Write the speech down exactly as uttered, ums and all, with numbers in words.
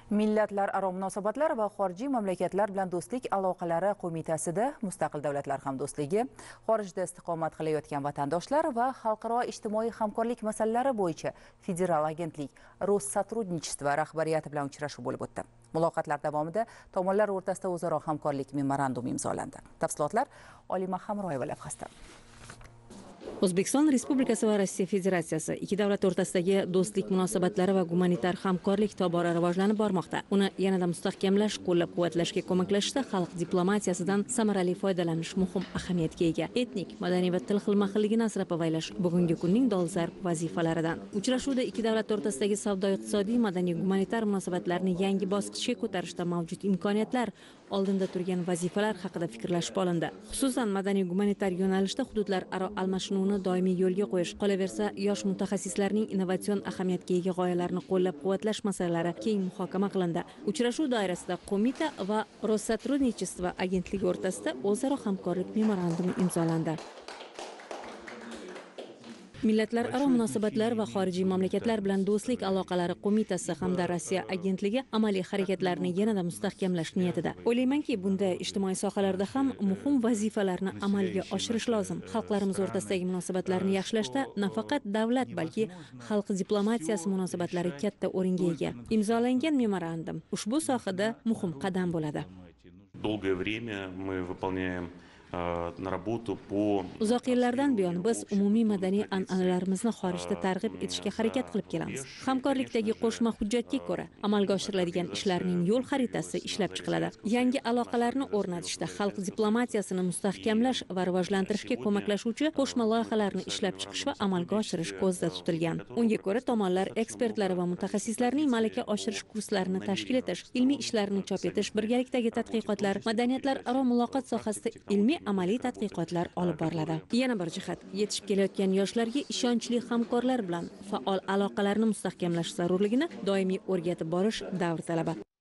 Millatlararo munosabatlar va xorijiy mamlakatlar bilan do'stlik aloqalari qo'mitasida Mustaqil davlatlar hamdo'stligi, xorijda istiqomat qilayotgan vatandoshlar va xalqaro ijtimoiy hamkorlik masalalari bo'yicha federal agentlik Rossотрудничество rahbariyati bilan uchrashuv bo'lib o'tdi. Muloqotlar davomida tomonlar o'rtasida o'zaro hamkorlik memorandumi imzolandi. Tafsilotlar Olima Hamroyeva lavhasida. O'zbekiston Respublikasi va Rossiya Federatsiyasi ikki davlat o'rtasidagi do'stlik munosabatlari va gumanitar hamkorlik tobora rivojlanib bormoqda. Uni yanada mustahkamlash, qo'llab-quvvatlashga ko'maklashishda xalq diplomatiyasidan samarali foydalanish muhim ahamiyatga ega. Etnik, madaniy va til xilma-xilligini asrab-avaylash bugungi kunning dolzarb vazifalaridan. Uchrashuvda ikki davlat o'rtasidagi savdo-iqtisodiy, madaniy, gumanitar munosabatlarni yangi bosqichga ko'tarishda mavjud imkoniyatlar, oldinda turgan vazifalar haqida fikrlashib olindi. Xususan, madaniy gumanitar yo'nalishda hududlararo almashinuvni doimiy yo'lga qo'yish, qolaversa, yosh mutaxassislarning innovatsion ahamiyatga ega g'oyalarini qo'llab-quvvatlash masalalari keng muhokama qilindi. Uchrashuv doirasida qo'mita va Rossотрудничество agentligi o'rtasida o'zaro hamkorlik memorandumi imzolandi. Millatlararo munosabatlar va xorijiy mamlakatlar bilan do'stlik aloqalari qo'mitasi hamda Rossiya agentligi amaliy harakatlarni yanada mustahkamlash niyatida. O'ylaymanki, bunda ijtimoiy sohalarda ham muhim vazifalarni amalga oshirish lozim. Xalqlarimiz o'rtasidagi munosabatlarni yaxshilashda nafaqat davlat, balki xalq diplomatiyasi munosabatlari katta o'ringa ega. Imzolangan memorandum ushbu sohada muhim qadam bo'ladi. Долгое время мы выполняем на работу по Uzoq yillardan buyon biz umumiy madaniy an'analarimizni xorijda targ'ib etishga harakat qilib kelamiz. Hamkorlikdagi qo'shma hujjatga ko'ra amalga oshiriladigan ishlarning yo'l xaritasi ishlab chiqiladi. Yangi aloqalarni o'rnatishda xalq diplomatiyasini mustahkamlash va rivojlantirishga ko'maklashuvchi qo'shma loyihalarni ishlab chiqish va amalga oshirish ko'zda tutilgan. Unga ko'ra tomonlar ekspertlari va mutaxassislarning malaka oshirish kurslarini tashkil etish, ilmiy ishlarni chop etish, birgalikdagi tadqiqotlar, madaniyatlararo muloqot sohasida ilmiy amaliy tadqiqotlar olib boriladi. Yana bir jihat, yetishib kelayotgan yoshlarga ishonchli hamkorlar bilan faol aloqalarni mustahkamlash zarurligini doimiy o'rgatib borish davr talabi.